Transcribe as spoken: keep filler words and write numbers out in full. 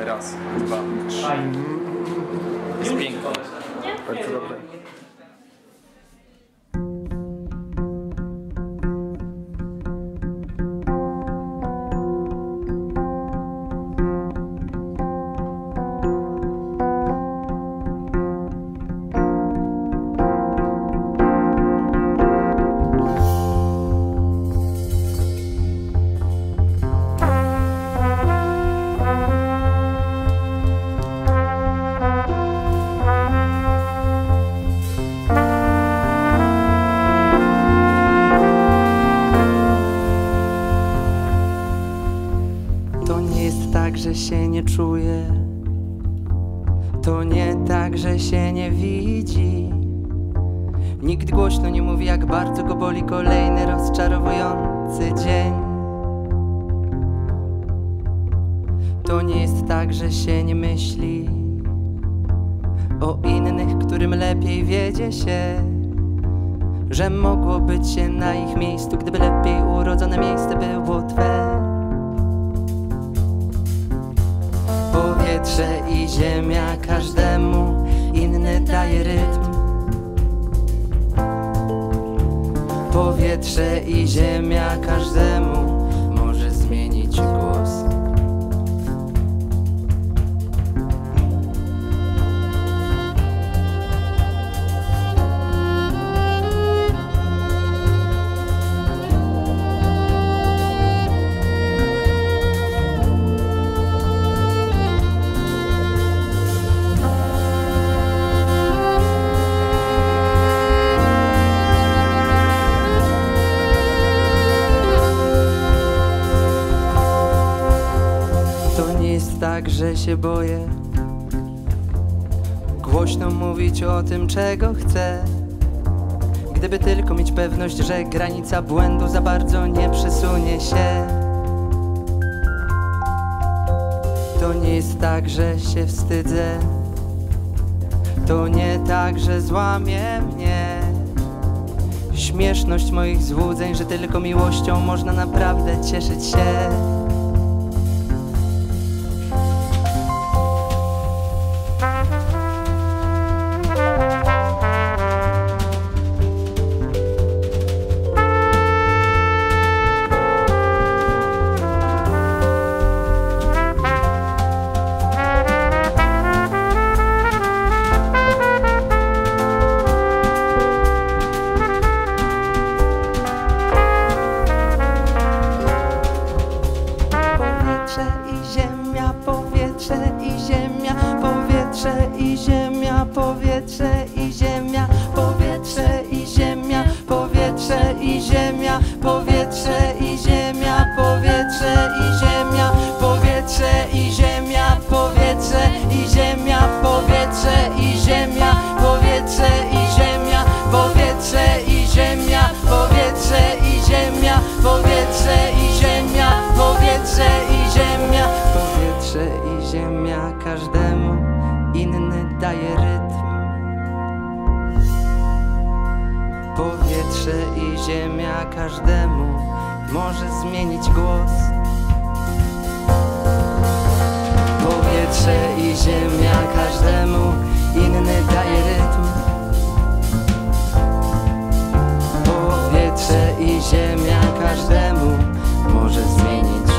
Raz, dwa, trzy. Jest pięknie. Bardzo dobre. Że się nie czuje, to nie tak, że się nie widzi. Nikt głośno nie mówi, jak bardzo go boli kolejny rozczarowujący dzień. To nie jest tak, że się nie myśli o innych, którym lepiej wiedzie się, że mogło być się na ich miejscu, gdyby lepiej urodzone miejsce było Twe. Powietrze i ziemia każdemu inny daje rytm. Powietrze i ziemia każdemu może zmienić głos. Tak, że się boję głośno mówić o tym, czego chcę. Gdyby tylko mieć pewność, że granica błędu za bardzo nie przesunie się. To nie jest tak, że się wstydzę. To nie tak, że złamie mnie śmieszność moich złudzeń, że tylko miłością można naprawdę cieszyć się. Powietrze i ziemia, powietrze i ziemia, powietrze i ziemia, powietrze i ziemia, powietrze i ziemia, powietrze i ziemia, powietrze i ziemia, powietrze i ziemia, powietrze i ziemia, powietrze i ziemia, powietrze i ziemia, powietrze i ziemia, powietrze i ziemia, powietrze i ziemia każdemu inny daje rytm. Powietrze i ziemia każdemu może zmienić głos. Powietrze i ziemia każdemu inny daje rytm. Powietrze i ziemia każdemu może zmienić